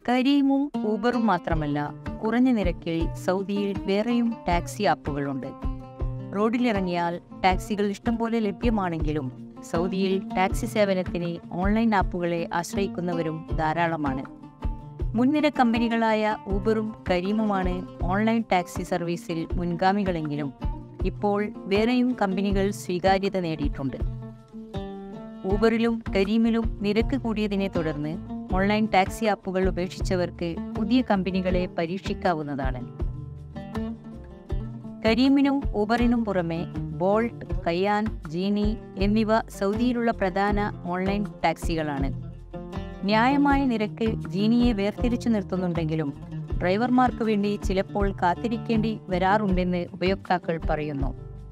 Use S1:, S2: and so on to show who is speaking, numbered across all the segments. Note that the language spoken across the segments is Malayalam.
S1: കരീമും ഊബറും മാത്രമല്ല, കുറഞ്ഞ നിരക്കിൽ സൗദിയിൽ വേറെയും ടാക്സി ആപ്പുകളുണ്ട്. റോഡിലിറങ്ങിയാൽ ടാക്സികൾ ഇഷ്ടംപോലെ ലഭ്യമാണെങ്കിലും സൗദിയിൽ ടാക്സി സേവനത്തിന് ഓൺലൈൻ ആപ്പുകളെ ആശ്രയിക്കുന്നവരും ധാരാളമാണ്. മുൻനിര കമ്പനികളായ ഊബറും കരീമുമാണ് ഓൺലൈൻ ടാക്സി സർവീസിൽ മുൻഗാമികളെങ്കിലും ഇപ്പോൾ വേറെയും കമ്പനികൾ സ്വീകാര്യത നേടിയിട്ടുണ്ട്. ഊബറിലും കരീമിലും നിരക്ക് കൂടിയതിനെ തുടർന്ന് ഓൺലൈൻ ടാക്സി ആപ്പുകൾ ഉപേക്ഷിച്ചവർക്ക് പുതിയ കമ്പനികളെ പരീക്ഷിക്കാവുന്നതാണ്. കരീമിനും ഊബറിനും പുറമെ ബോൾട്ട്, കയ്യാൻ, ജീനി എന്നിവ സൗദിയിലുള്ള പ്രധാന ഓൺലൈൻ ടാക്സികളാണ്. ന്യായമായ നിരക്ക് ജീനിയെ വേർതിരിച്ചു നിർത്തുന്നുണ്ടെങ്കിലും ഡ്രൈവർമാർക്ക് വേണ്ടി ചിലപ്പോൾ കാത്തിരിക്കേണ്ടി വരാറുണ്ടെന്ന് ഉപയോക്താക്കൾ പറയുന്നു.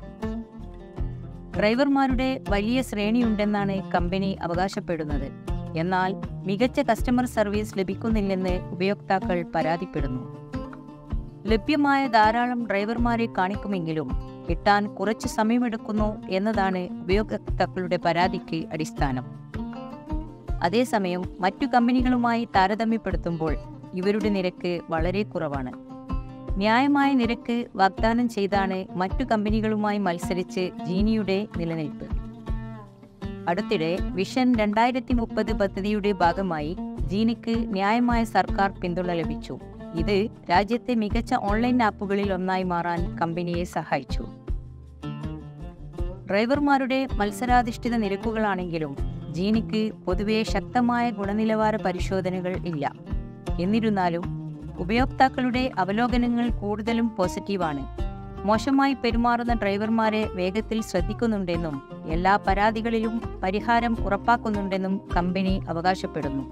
S1: ഡ്രൈവർമാരുടെ വലിയ ശ്രേണിയുണ്ടെന്നാണ് കമ്പനി അവകാശപ്പെടുന്നത്. എന്നാൽ മികച്ച കസ്റ്റമർ സർവീസ് ലഭിക്കുന്നില്ലെന്ന് ഉപയോക്താക്കൾ പരാതിപ്പെടുന്നു. ലഭ്യമായ ധാരാളം ഡ്രൈവർമാരെ കാണിക്കുമെങ്കിലും കിട്ടാൻ കുറച്ച് സമയമെടുക്കുന്നു എന്നതാണ് ഉപയോക്താക്കളുടെ പരാതിക്ക് അടിസ്ഥാനം. അതേസമയം മറ്റു കമ്പനികളുമായി താരതമ്യപ്പെടുത്തുമ്പോൾ ഇവരുടെ നിരക്ക് വളരെ കുറവാണ്. ന്യായമായ നിരക്ക് വാഗ്ദാനം ചെയ്താണ് മറ്റു കമ്പനികളുമായി മത്സരിച്ച് ജീനിയുടെ നിലനിൽപ്പ്. അടുത്തിടെ വിഷൻ 2030 പദ്ധതിയുടെ ഭാഗമായി ജീനിക്ക് ന്യായമായ സർക്കാർ പിന്തുണ ലഭിച്ചു. ഇത് രാജ്യത്തെ മികച്ച ഓൺലൈൻ ആപ്പുകളിൽ ഒന്നായി മാറാൻ കമ്പനിയെ സഹായിച്ചു. ഡ്രൈവർമാരുടെ മത്സരാധിഷ്ഠിത നിരക്കുകളാണെങ്കിലും ജീനിക്ക് പൊതുവെ ശക്തമായ ഗുണനിലവാര പരിശോധനകൾ ഇല്ല. എന്നിരുന്നാലും ഉപയോക്താക്കളുടെ അവലോകനങ്ങൾ കൂടുതലും പോസിറ്റീവാണ്. മോശമായി പെരുമാറുന്ന ഡ്രൈവർമാരെ വേഗത്തിൽ ശ്രദ്ധിക്കുന്നുണ്ടെന്നും എല്ലാ പരാതികളിലും പരിഹാരം ഉറപ്പാക്കുന്നുണ്ടെന്നും കമ്പനി അവകാശപ്പെടുന്നു.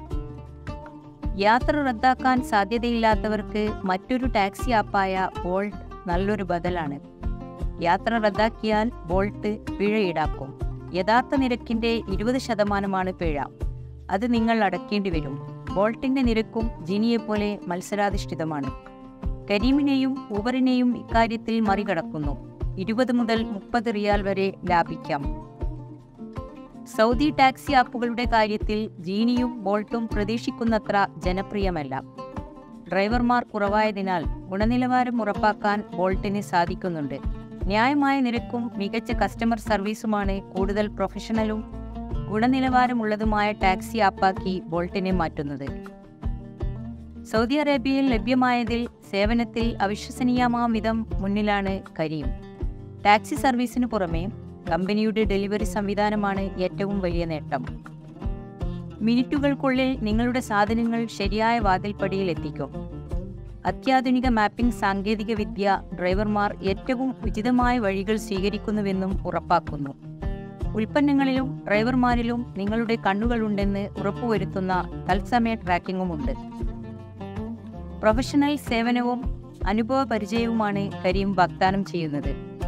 S1: യാത്ര റദ്ദാക്കാൻ സാധ്യതയില്ലാത്തവർക്ക് മറ്റൊരു ടാക്സി ആപ്പായ ബോൾട്ട് നല്ലൊരു ബദലാണ്. യാത്ര റദ്ദാക്കിയാൽ ബോൾട്ട് പിഴ ഈടാക്കും. യഥാർത്ഥ നിരക്കിന്റെ 20% പിഴ. അത് നിങ്ങൾ അടയ്ക്കേണ്ടി വരും. ബോൾട്ടിന്റെ നിരക്കും ജീനിയെപ്പോലെ മത്സരാധിഷ്ഠിതമാണ്. കരീമിനെയും ഊബറിനെയും ഇക്കാര്യത്തിൽ മറികടക്കുന്നു. 20 മുതൽ 30 റിയാൽ വരെ ലാഭിക്കാം. സൗദി ടാക്സി ആപ്പുകളുടെ കാര്യത്തിൽ ജീനിയും ബോൾട്ടും പ്രതീക്ഷിക്കുന്നത്ര ജനപ്രിയമല്ല. ഡ്രൈവർമാർ കുറവായതിനാൽ ഗുണനിലവാരം ഉറപ്പാക്കാൻ ബോൾട്ടിന് സാധിക്കുന്നുണ്ട്. ന്യായമായ നിരക്കും മികച്ച കസ്റ്റമർ സർവീസുമാണ് കൂടുതൽ പ്രൊഫഷണലും ഗുണനിലവാരമുള്ളതുമായ ടാക്സി ആപ്പാക്കി ബോൾട്ടിനെ മാറ്റുന്നത്. സൗദി അറേബ്യയിൽ ലഭ്യമായതിൽ സേവനത്തിൽ അവിശ്വസനീയമാം വിധം മുന്നിലാണ് കരീം. ടാക്സി സർവീസിനു പുറമെ കമ്പനിയുടെ ഡെലിവറി സംവിധാനമാണ് ഏറ്റവും വലിയ നേട്ടം. മിനിറ്റുകൾക്കുള്ളിൽ നിങ്ങളുടെ സാധനങ്ങൾ ശരിയായ വാതിൽപ്പടിയിൽ എത്തിക്കും. അത്യാധുനിക മാപ്പിംഗ് സാങ്കേതികവിദ്യ ഡ്രൈവർമാർ ഏറ്റവും ഉചിതമായ വഴികൾ സ്വീകരിക്കുന്നുവെന്നും ഉറപ്പാക്കുന്നു. ഉൽപ്പന്നങ്ങളിലും ഡ്രൈവർമാരിലും നിങ്ങളുടെ കണ്ണുകളുണ്ടെന്ന് ഉറപ്പുവരുത്തുന്ന തത്സമയ ട്രാക്കിംഗുമുണ്ട്. പ്രൊഫഷണൽ സേവനവും അനുഭവ പരിചയവുമാണ് കരീം വാഗ്ദാനം ചെയ്യുന്നത്.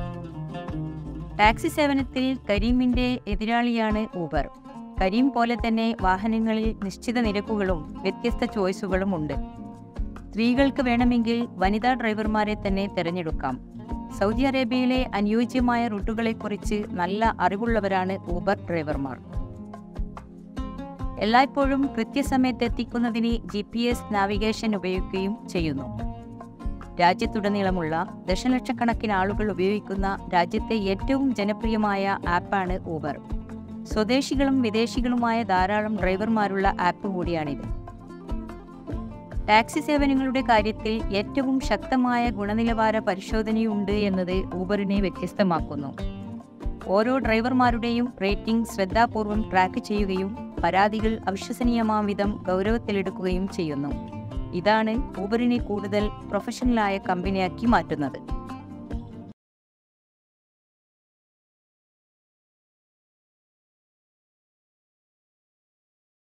S1: ടാക്സി സേവനത്തിൽ കരീമിന്റെ എതിരാളിയാണ് ഊബർ. കരീം പോലെ തന്നെ വാഹനങ്ങളിൽ നിശ്ചിത നിരക്കുകളും വ്യത്യസ്ത ചോയ്സുകളും ഉണ്ട്. സ്ത്രീകൾക്ക് വേണമെങ്കിൽ വനിതാ ഡ്രൈവർമാരെ തന്നെ തിരഞ്ഞെടുക്കാം. സൗദി അറേബ്യയിലെ അനുയോജ്യമായ റൂട്ടുകളെക്കുറിച്ച് നല്ല അറിവുള്ളവരാണ് ഊബർ ഡ്രൈവർമാർ. എല്ലായ്പ്പോഴും കൃത്യസമയത്ത് എത്തിക്കുന്നതിന് GPS നാവിഗേഷൻ ഉപയോഗിക്കുകയും ചെയ്യുന്നു. രാജ്യത്തുടനീളമുള്ള ദശലക്ഷക്കണക്കിന് ആളുകൾ ഉപയോഗിക്കുന്ന രാജ്യത്തെ ഏറ്റവും ജനപ്രിയമായ ആപ്പാണ് ഊബർ. സ്വദേശികളും വിദേശികളുമായ ധാരാളം ഡ്രൈവർമാരുള്ള ആപ്പ് കൂടിയാണിത്. ടാക്സി സേവനങ്ങളുടെ കാര്യത്തിൽ ഏറ്റവും ശക്തമായ ഗുണനിലവാര പരിശോധനയുണ്ട് എന്നത് ഊബറിനെ വ്യത്യസ്തമാക്കുന്നു. ഓരോ ഡ്രൈവർമാരുടെയും റേറ്റിംഗ് ശ്രദ്ധാപൂർവം ട്രാക്ക് ചെയ്യുകയും പരാതികൾ അവിശ്വസനീയമാം വിധം ഗൗരവത്തിലെടുക്കുകയും ചെയ്യുന്നു. ഇതാണ് ഊബറിനെ കൂടുതൽ പ്രൊഫഷണലായ കമ്പനിയാക്കി മാറ്റുന്നത്.